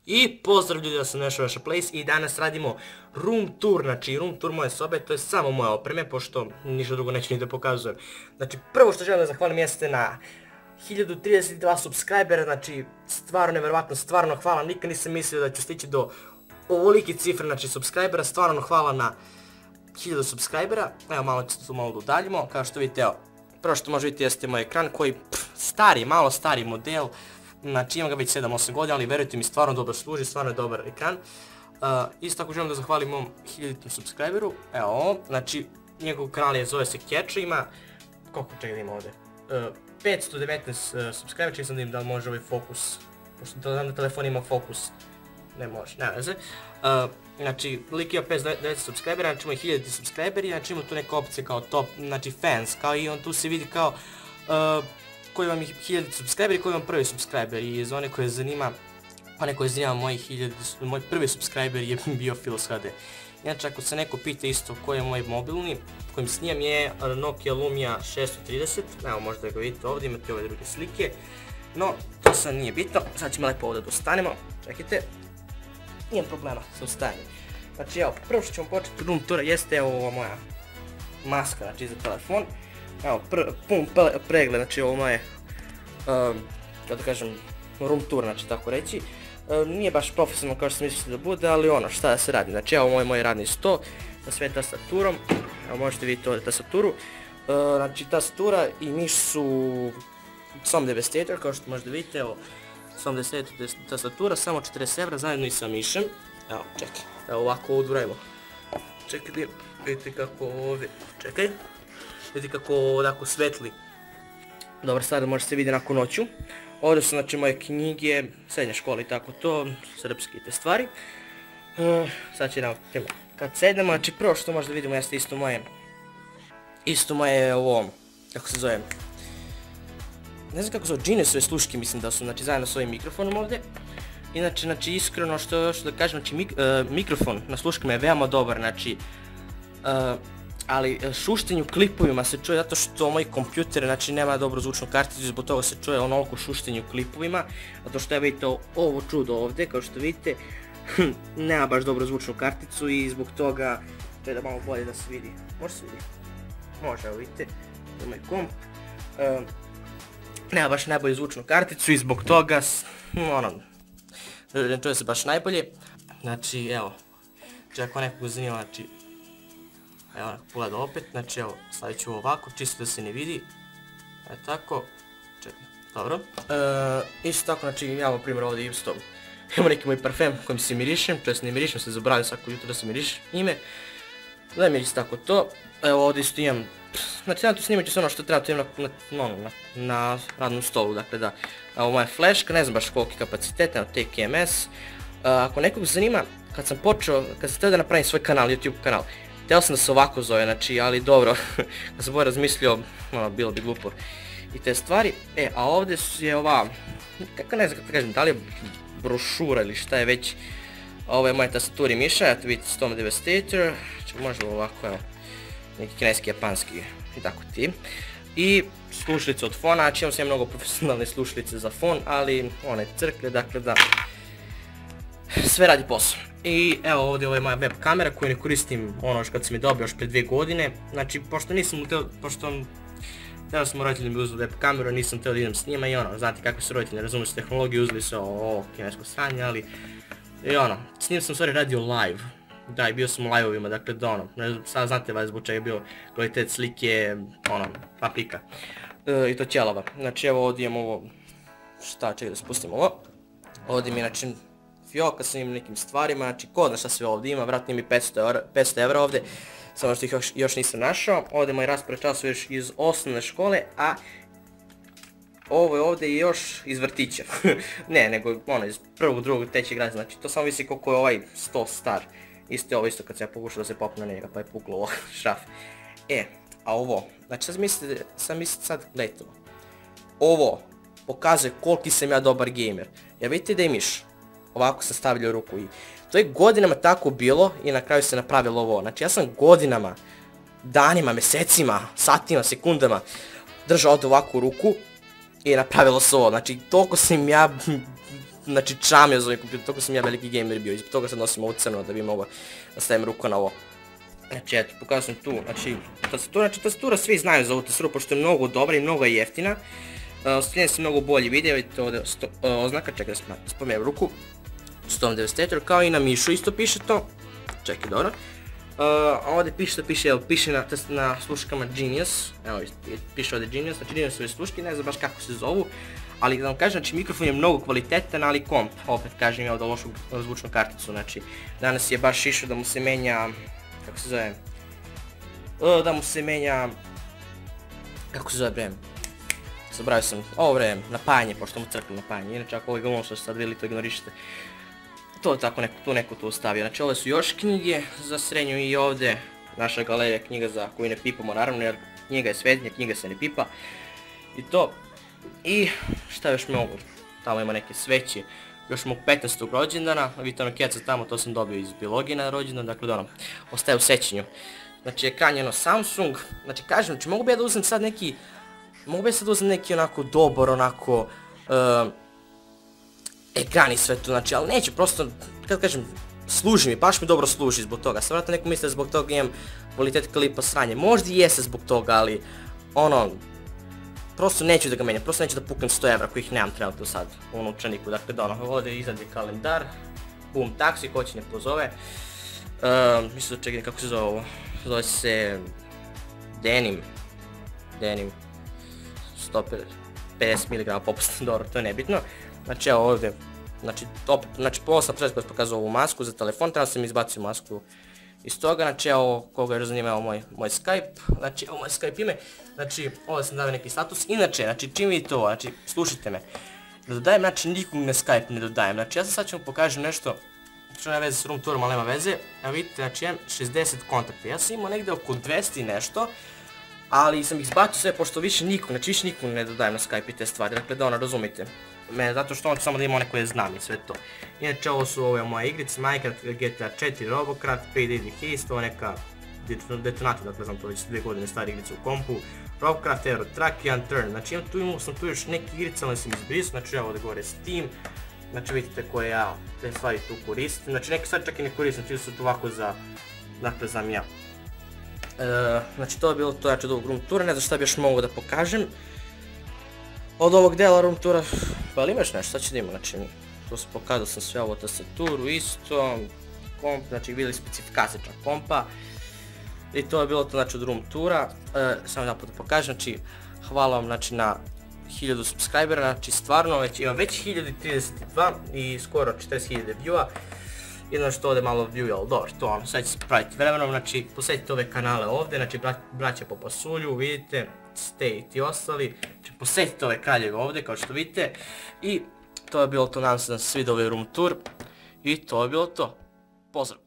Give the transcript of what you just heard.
I pozdrav ljudi, da sam našao vaša place i danas radimo room tour, znači room tour moje sobe, to je samo moje opreme, pošto ništa drugo neću ni da pokazujem. Znači prvo što želim da zahvalim jeste na 1032 subscribera, znači stvarno nevjerovatno, stvarno hvala, nikad nisam mislio da ću stići do ovolike cifre, znači subscribera, stvarno hvala na 1000 subscribera. Evo malo ću tu malo da udaljimo, kao što vidite, evo, prvo što možete vidjeti jeste moj ekran koji stari, malo stari model. Znači imam ga već 7-8 godina, ali verujte mi stvarno dobro služi, stvarno je dobar ekran. Isto tako želim da zahvalim mom 1000 subscriberu, evo ovo, znači njegov kanal zove se Keče, ima, koliko čega da ima ovdje? 519 subscribera, čekaj sam da im da li može ovaj fokus, pošto znam da telefon ima fokus, ne može, ne veze. Znači lik ima 519 subscribera, znači ima 1000 subscriberi, znači ima tu neka opcija kao top, znači fans, kao i on tu se vidi kao koji vam je 1000 subscriberi, koji vam prvi subscriber i za one koje zanima, moj prvi subscriber je bio Filos HD. Inače ako se neko pita isto koji je moj mobilni, kojim snimam je Nokia Lumia 630, evo možda ga vidite ovdje, imate ove druge slike, no to sad nije bitno, sad ćemo lepo ovdje da ostanemo, čekajte, nijem problema sa ostajanjem. Znači evo, prvo što ćemo početi room toura jeste evo ova moja maska, znači za telefon. Evo, pun pregled, znači ovo moje, kako da kažem, room tour, znači tako reći. Nije baš profesionalno kao što sam mislio da bude, ali ono, šta da se radi. Znači evo moj radni sto sa sve tastaturom, evo možete vidjeti ovdje tastaturu. Znači tastatura i miš su Som Devastator, kao što možete vidjeti, evo, Som Devastator tastatura, samo 40 evra zajedno i sa mišem. Evo, čekaj, evo ovako odvrajmo. Čekaj, vidite kako ovdje, čekaj. Vidite kako ovako svetli. Dobro, sada može se vidjeti nakon noću. Ovdje su znači moje knjige, srednje škole i tako to, srpske te stvari. Sad će nam, kad sedemo, znači prvo što možda vidimo jeste isto moje ovo, kako se zove, ne znam kako zove, Geniusove sluške mislim da su, znači zajedno s ovim mikrofonom ovdje. Inače, znači iskreno što da kažem, znači mikrofon na sluškama je veoma dobar, znači ali šuštenje u klipovima se čuje zato što moj kompjuter znači nema dobro zvučnu karticu i zbog toga se čuje onoliko šuštenje u klipovima, zato što vidite ovo čudo ovdje, kao što vidite, nema baš dobro zvučnu karticu i zbog toga treba malo bolje da se vidi. Može se vidi? Može, evo vidite, to je moj komp. Nema baš najbolju zvučnu karticu i zbog toga, ne čuje se baš najbolje. Znači evo, ako nekog zanima, znači evo pogleda opet, znači evo stavit ću ovako, čisto da se ne vidi. Evo tako, čekaj, dobro. Isto tako, znači imamo primjer ovdje isto, imamo neki moj parfem kojim se mirišem, to jest ne mirišem se, zaboravim svako jutro da se mirišem ime. Da mi isto tako to, evo ovdje isto imam, znači tu snimat ću se ono što treba, to imam na radnom stolu, dakle da. Evo moja flashka, ne znam baš koliki kapacitet, evo TKMS. Ako nekog zanima, kad sam htio da napravim svoj kanal, YouTube kanal, htio sam da se ovako zove, znači, ali dobro, kad sam bolje razmislio, bilo bi glupo i te stvari. A ovdje je ova, kako ne znam kako kažem, da li je brošura ili šta je već, ovo je moja tastatura i miša, eto vidite Som Devastator, možda ovako, evo, neki kineski, japanski i tako ti. I slušalice od fona, znači imam sve mnogo profesionalne slušalice za fon, ali one crkle, dakle da, sve radi posao. I evo ovdje ovo je moja web kamera koju ne koristim ono još kad sam je dobio još pre 2 godine. Znači pošto htio sam roditelji mi uzeli web kameru, nisam htio da idem s njima i ono, znate kakvi su roditelji, ne razumiju su tehnologiju, uzeli su ovo kinesko sranje, ali i ono, s njim sam u stvari radio live. Da, i bio sam u live-ovima, dakle da ono, sad znate vas zbog čega je bio kvalitet slike, ono, paprika. I to ćelava. Znači evo ovdje imam ovo, čekaj da spustim ovo. Ovdje mi je znači fioka sa nekim stvarima, znači ko zna šta sve ovdje ima, vratno ima i 500 evra ovdje, samo što ih još nisam našao. Ovdje je moj raspored časova još iz osnovne škole, a ovo je ovdje još iz vrtića. Ne, nego ono iz prvog, drugog, trećeg razreda, znači to samo visi koliko je ovaj sto star. Isto je ovo isto kad sam ja pokušao da se popne na njega pa je puklo ovo šraf. A ovo, znači sad gledajte ovo pokazuje koliki sam ja dobar gamer. Ja vidite da je miš, ovako sam stavljao ruku i to je godinama tako bilo i na kraju se napravilo ovo. Znači ja sam godinama, danima, mjesecima, satima, sekundama držao ovdje ovakvu ruku i napravilo se ovo. Znači toliko sam ja znači čamio za ovaj kompjuter, toliko sam ja veliki gamer bio i zbog toga sad nosim ovo crno da bi mogao da stavim ruku na ovo. Znači eto, pokazao sam tu, znači tastatura svi znaju za ovu tastaturu pošto je mnogo dobra i mnogo jeftina. Ostavljen se mnogo bolji video i to ovdje oznaka, čekaj da spomenem ruku, 194, kao i na mišu isto piše to, čekaj dobro. Ovdje piše na sluškama Genius, evo piše ovdje Genius, znači Geniusove sluške, ne znam baš kako se zovu, ali da vam kažem, znači mikrofon je mnogo kvalitetan, ali komp, opet kažem ja da lošu zvučnu karticu, znači danas je baš išao da mu se menja, kako se zove, kako se zove bre, zabravio sam, ovo bre, napajanje, pošto mu crknem napajanje, inače ako ovaj galon što sad vidjeli to ignorišite. To je tako neko tu ostavio, znači ove su još knjige za srednju i ovdje naša galerija knjiga za koju ne pipamo naravno jer knjiga je svetinja, knjiga se ne pipa i to. I šta još mogu, tamo ima neke sveće, još mog 15. rođendana, vidite ono keca tamo, to sam dobio iz biologije na rođendan, dakle da ono, ostaje u sećanju. Znači ekran je ono Samsung, znači kažem, znači mogu bi ja da uzem sad neki, onako dobar, onako, ekran i sve to, znači, ali neću, prosto, kad kažem, služi mi, baš mi dobro služi zbog toga, sad vratno neko misle zbog toga imam kvalitet klipa sranje, možda i jeste zbog toga, ali, ono, prosto neću da ga menjam, prosto neću da puknem 100 evra kojih nemam trenutno sad u novčaniku, dakle da ono, ovdje iznad je kalendar, boom, taksi, ko će ne pozove, mislim da čekaj kako se zove ovo, zove se Denim, 150 mg popustan, dobro, to je nebitno, znači evo ovdje, znači ovo sam početku pokazao ovu masku za telefon, treba sam izbacio masku iz toga, znači evo koga je zanima, evo moj Skype, znači evo moj Skype ime, znači ovdje sam dao neki status, inače, znači čim vidite ovo, znači slušajte me, da dodajem, znači nikog na Skype ne dodajem, znači ja sad ću vam pokažem nešto, što nema veze s room tourom, ali nema veze, evo vidite, znači imam 60 kontakta, ja sam imao negdje oko 200 i nešto, ali sam ih zbacio sve pošto više nikog ne dodajem na Skype i te stvari, dakle da ono razumite me, zato što on samo da ima one koje znam i sve to. Inače ovo su ove moje igrice, Minecraft, GTA 4, Robocraft, Payday the Haste, ovo neka detonator, dakle znam to već 2 godine stari igrice u kompu, Robocraft, Euro Truck i Unturned, znači imao sam tu još neke igrice, ali sam izbrisao, znači evo ovdje gore Steam, znači vidite koje ja te stvari tu koristim, znači neke stvari čak i ne koristim, čisto su tu ovako za, dakle znam ja. Znači to je bilo to jače od ovog room toura, ne znam šta bi još mogu da pokažem. Od ovog dela room toura, pa ali imaš nešto, sad ću da ima, znači to sam pokazao sam sve ovo tastaturu isto, komp, znači vidjeli specifikacije čak kompa. I to je bilo to znači od room toura, samo jedan put da pokažem, znači hvala vam znači na 1000 subscribera, znači stvarno već imam već 1032 i skoro 40.000 view-a. Jedno što ovdje malo view, ali dobro, to ono, sad će se praviti vremenom, znači posjetite ove kanale ovdje, znači braća po pasulju, vidite, Stay i ti ostali, znači posjetite ove kraljeve ovdje kao što vidite i to je bilo to, nadam se da se svidio ovaj room tour i to je bilo to, pozdrav!